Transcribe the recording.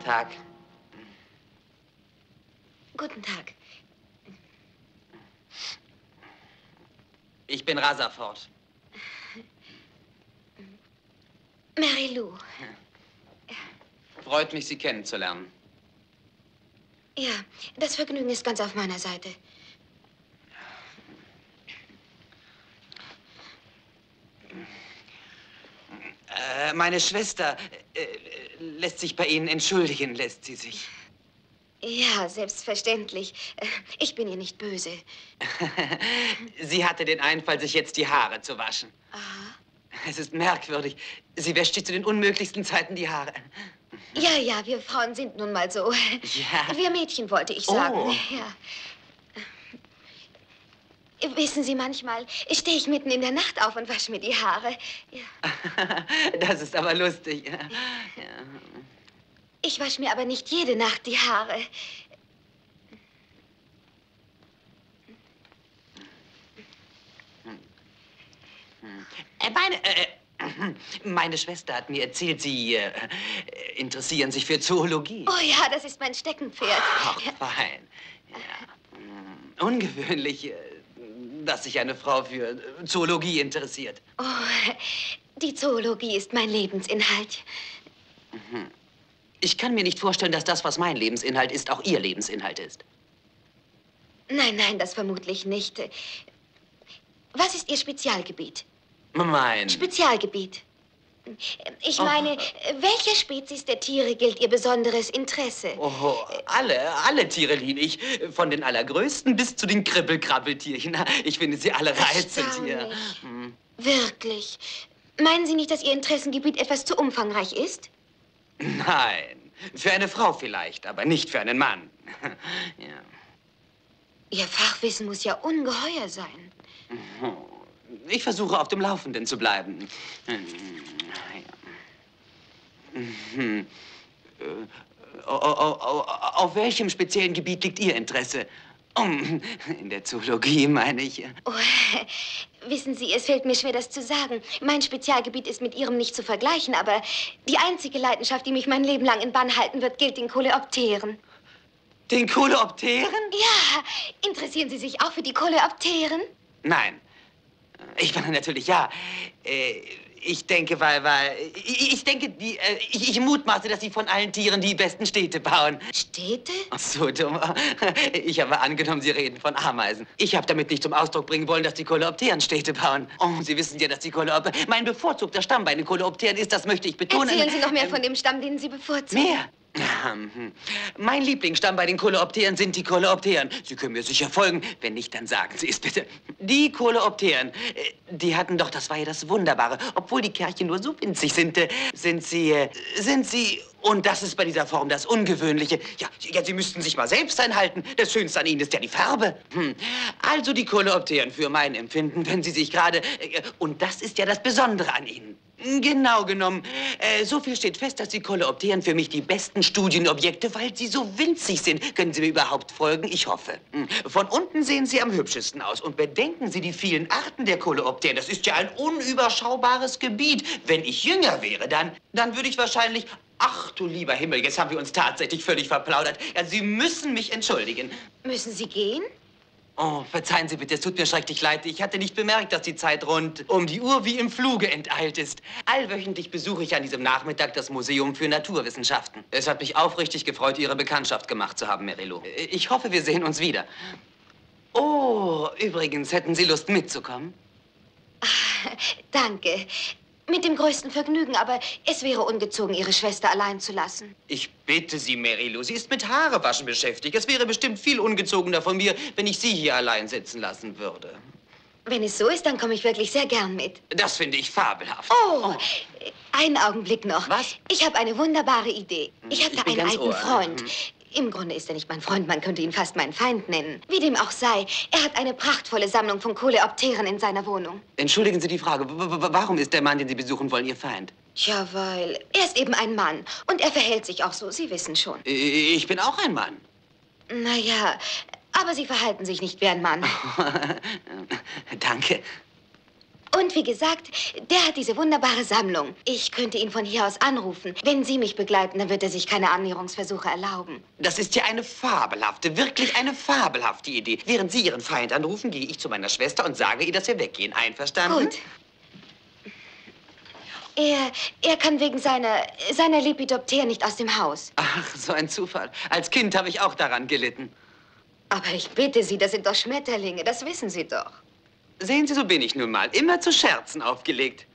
Tag. Guten Tag. Ich bin Rutherford. Mary Lou. Freut mich, Sie kennenzulernen. Ja, das Vergnügen ist ganz auf meiner Seite. Meine Schwester lässt sich bei Ihnen entschuldigen, lässt sie sich. Ja, selbstverständlich. Ich bin ihr nicht böse. Sie hatte den Einfall, sich jetzt die Haare zu waschen. Aha. Es ist merkwürdig. Sie wäscht sich zu den unmöglichsten Zeiten die Haare. Ja, ja, wir Frauen sind nun mal so. Ja. Wir Mädchen, wollte ich sagen. Oh. Ja. Wissen Sie, manchmal stehe ich mitten in der Nacht auf und wasche mir die Haare. Ja. Das ist aber lustig. Ja. Ich wasche mir aber nicht jede Nacht die Haare. Meine Schwester hat mir erzählt, Sie interessieren sich für Zoologie. Oh ja, das ist mein Steckenpferd. Ach, fein. Ja. Ungewöhnlich, dass sich eine Frau für Zoologie interessiert. Oh, die Zoologie ist mein Lebensinhalt. Ich kann mir nicht vorstellen, dass das, was mein Lebensinhalt ist, auch Ihr Lebensinhalt ist. Nein, nein, das vermutlich nicht. Was ist Ihr Spezialgebiet? Mein... Spezialgebiet. Ich meine, welcher Spezies der Tiere gilt Ihr besonderes Interesse? Oh, alle Tiere liebe ich. Von den allergrößten bis zu den Kribbelkrabbeltierchen. Ich finde sie alle reizend hier. Wirklich? Meinen Sie nicht, dass Ihr Interessengebiet etwas zu umfangreich ist? Nein, für eine Frau vielleicht, aber nicht für einen Mann. Ja. Ihr Fachwissen muss ja ungeheuer sein. Ich versuche, auf dem Laufenden zu bleiben. Auf welchem speziellen Gebiet liegt Ihr Interesse? In der Zoologie, meine ich. Oh, wissen Sie, es fällt mir schwer, das zu sagen. Mein Spezialgebiet ist mit Ihrem nicht zu vergleichen, aber die einzige Leidenschaft, die mich mein Leben lang in Bann halten wird, gilt den Koleopteren. Den Koleopteren? Ja. Interessieren Sie sich auch für die Koleopteren? Nein. Ich meine natürlich ja. Ich denke, ich mutmaße, dass Sie von allen Tieren die besten Städte bauen. Städte? Ach so dumm. Ich habe angenommen, Sie reden von Ameisen. Ich habe damit nicht zum Ausdruck bringen wollen, dass die Koleopteren Städte bauen. Oh, Sie wissen ja, dass die Koleopteren... Mein bevorzugter Stamm bei den Koleopteren ist, das möchte ich betonen... Erzählen Sie noch mehr von dem Stamm, den Sie bevorzugen. Mehr? Mein Lieblingsstamm bei den Koleopteren sind die Koleopteren. Sie können mir sicher folgen. Wenn nicht, dann sagen Sie es bitte. Die Koleopteren, die hatten doch, das war ja das Wunderbare. Obwohl die Kerlchen nur so winzig sind, sind sie... Und das ist bei dieser Form das Ungewöhnliche. Ja, Sie müssten sich mal selbst einhalten. Das Schönste an ihnen ist ja die Farbe. Also die Koleopteren für mein Empfinden, wenn sie sich gerade... Und das ist ja das Besondere an ihnen. Genau genommen. So viel steht fest, dass die Koleopteren für mich die besten Studienobjekte, weil sie so winzig sind. Können Sie mir überhaupt folgen? Ich hoffe. Von unten sehen sie am hübschesten aus. Und bedenken Sie die vielen Arten der Koleopteren. Das ist ja ein unüberschaubares Gebiet. Wenn ich jünger wäre, dann würde ich wahrscheinlich... Ach, du lieber Himmel, jetzt haben wir uns tatsächlich völlig verplaudert. Ja, Sie müssen mich entschuldigen. Müssen Sie gehen? Oh, verzeihen Sie bitte, es tut mir schrecklich leid. Ich hatte nicht bemerkt, dass die Zeit rund um die Uhr wie im Fluge enteilt ist. Allwöchentlich besuche ich an diesem Nachmittag das Museum für Naturwissenschaften. Es hat mich aufrichtig gefreut, Ihre Bekanntschaft gemacht zu haben, Mary Lou. Ich hoffe, wir sehen uns wieder. Oh, übrigens, hätten Sie Lust mitzukommen? Ach, danke. Mit dem größten Vergnügen, aber es wäre ungezogen, Ihre Schwester allein zu lassen. Ich bitte Sie, Mary Lou, sie ist mit Haarewaschen beschäftigt. Es wäre bestimmt viel ungezogener von mir, wenn ich Sie hier allein sitzen lassen würde. Wenn es so ist, dann komme ich wirklich sehr gern mit. Das finde ich fabelhaft. Oh, einen Augenblick noch. Was? Ich habe eine wunderbare Idee. Ich habe da einen alten Ohr. Freund. Im Grunde ist er nicht mein Freund, man könnte ihn fast meinen Feind nennen. Wie dem auch sei, er hat eine prachtvolle Sammlung von Koleopteren in seiner Wohnung. Entschuldigen Sie die Frage, warum ist der Mann, den Sie besuchen wollen, Ihr Feind? Tja, weil er ist eben ein Mann und er verhält sich auch so, Sie wissen schon. Ich bin auch ein Mann. Naja, aber Sie verhalten sich nicht wie ein Mann. Danke. Und wie gesagt, der hat diese wunderbare Sammlung. Ich könnte ihn von hier aus anrufen. Wenn Sie mich begleiten, dann wird er sich keine Annäherungsversuche erlauben. Das ist ja eine fabelhafte, wirklich eine fabelhafte Idee. Während Sie Ihren Feind anrufen, gehe ich zu meiner Schwester und sage ihr, dass wir weggehen. Einverstanden? Gut. Er kann wegen seiner Lepidopter nicht aus dem Haus. Ach, so ein Zufall. Als Kind habe ich auch daran gelitten. Aber ich bitte Sie, das sind doch Schmetterlinge, das wissen Sie doch. Sehen Sie, so bin ich nun mal. Immer zu Scherzen aufgelegt.